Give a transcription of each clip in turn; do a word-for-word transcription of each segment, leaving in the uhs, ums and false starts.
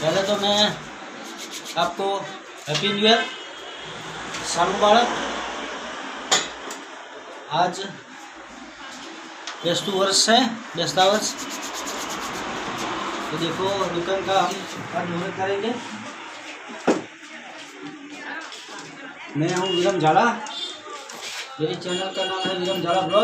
पहले तो मैं आपको हैप्पी न्यू ईयर, साल मुबारक। आज बेस्तु वर्ष है, बेस्ता वर्ष। तो देखो दुकान का हम आज मुहूर्त करेंगे। मैं हूँ विरमझाला, मेरी चैनल का नाम है viramZalaVlog।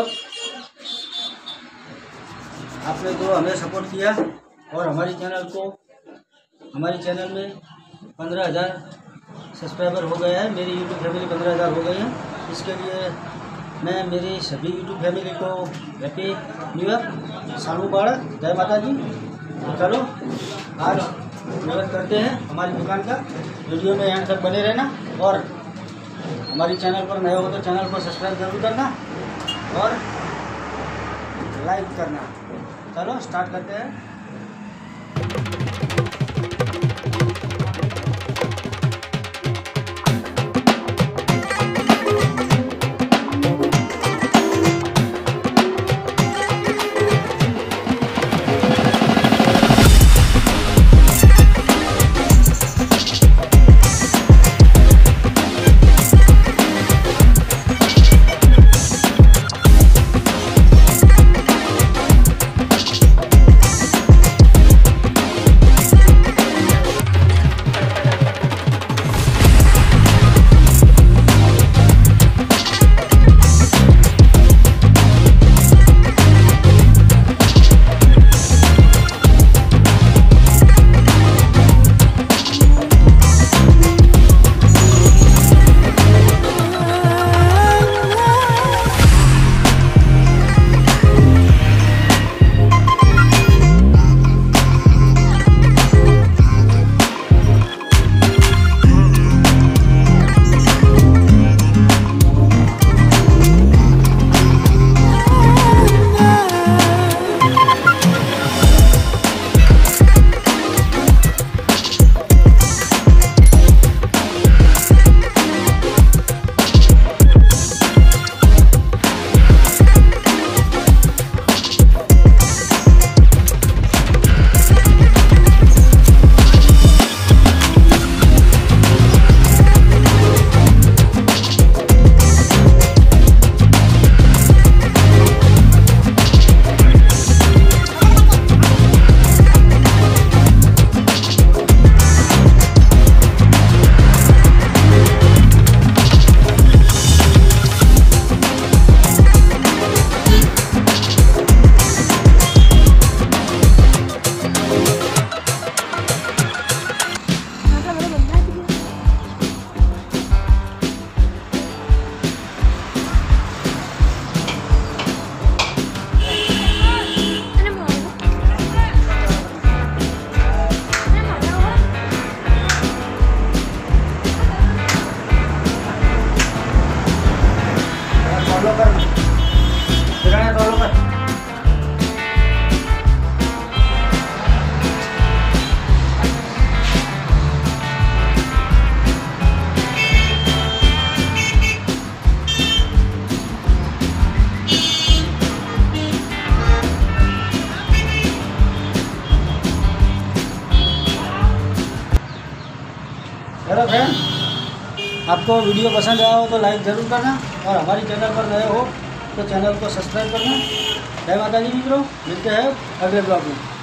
आपने तो हमें सपोर्ट किया और हमारी चैनल को हमारी चैनल में पंद्रह हज़ार सब्सक्राइबर हो गए हैं। मेरी यूट्यूब फैमिली पंद्रह हज़ार हो गई है। इसके लिए मैं मेरी सभी यूट्यूब फैमिली को हैप्पी न्यू ईयर, साल मुबारक, जय माता दी। चलो आज मदद करते हैं हमारी दुकान का। वीडियो में एंड तक बने रहना और हमारी चैनल पर नए हो तो चैनल को सब्सक्राइब जरूर करना और लाइक करना। चलो स्टार्ट करते हैं। हेलो फ्रेंड, आपको वीडियो पसंद आया हो तो लाइक ज़रूर करना और हमारी चैनल पर नए हो तो चैनल को सब्सक्राइब करना। जय माता दी मित्रों, मिलते हैं अगले ब्लॉग में।